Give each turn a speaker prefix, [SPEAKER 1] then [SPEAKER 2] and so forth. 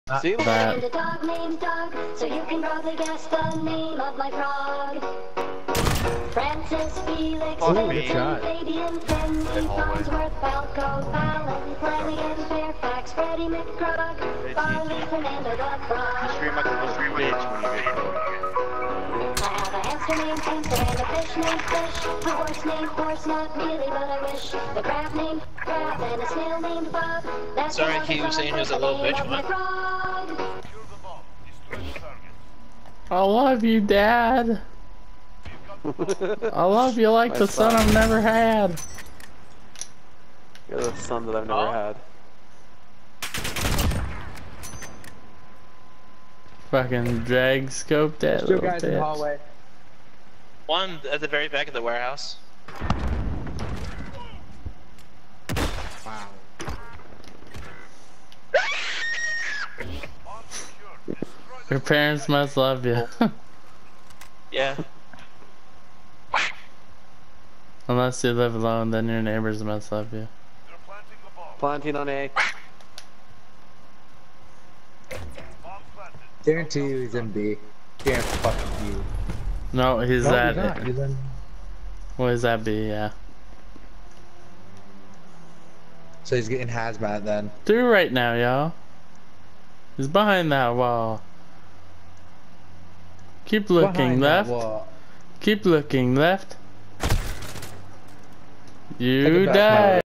[SPEAKER 1] See
[SPEAKER 2] that.
[SPEAKER 3] And a dog named Doug, so you can probably guess the name of my frog. Francis, Felix, Vincent, Fabian, Finley, Farnsworth, Falco, Fallon, Flanagan, Fairfax, Freddie McCrog, Farley, Fernando the Frog.
[SPEAKER 4] You scream like a little bitch when you get bored.
[SPEAKER 3] I have a hamster named Hamster and a fish named Fish, a horse named Horse, not really, but I wish. A crab named Crab and a snail named Bob. That's
[SPEAKER 1] Sorry,
[SPEAKER 3] how
[SPEAKER 1] Key was saying he was a
[SPEAKER 3] the
[SPEAKER 1] little
[SPEAKER 3] name
[SPEAKER 1] bitch,
[SPEAKER 3] of my
[SPEAKER 1] man.
[SPEAKER 3] frog.
[SPEAKER 2] I love you, Dad. I love you like the son I've never had.
[SPEAKER 5] You're the son that I've never had.
[SPEAKER 2] Fucking drag scope that
[SPEAKER 6] Two
[SPEAKER 2] little
[SPEAKER 6] guys in the
[SPEAKER 2] bitch.
[SPEAKER 6] hallway.
[SPEAKER 1] One at the very back of the warehouse.
[SPEAKER 6] Wow.
[SPEAKER 2] Your parents must love you.
[SPEAKER 1] Yeah.
[SPEAKER 2] Unless you live alone, then your neighbors must love you.
[SPEAKER 5] Planting on A.
[SPEAKER 6] Guarantee you he's in B. Damn fucking you.
[SPEAKER 2] No, he's
[SPEAKER 6] No,
[SPEAKER 2] at
[SPEAKER 6] he's not. He's in.
[SPEAKER 2] What does that be? Yeah.
[SPEAKER 6] So he's getting hazmat then.
[SPEAKER 2] Through right now, y'all. He's behind that wall. Keep looking
[SPEAKER 6] Behind that
[SPEAKER 2] left.
[SPEAKER 6] wall.
[SPEAKER 2] Keep looking left.
[SPEAKER 6] Take it
[SPEAKER 2] You
[SPEAKER 6] back,
[SPEAKER 2] die.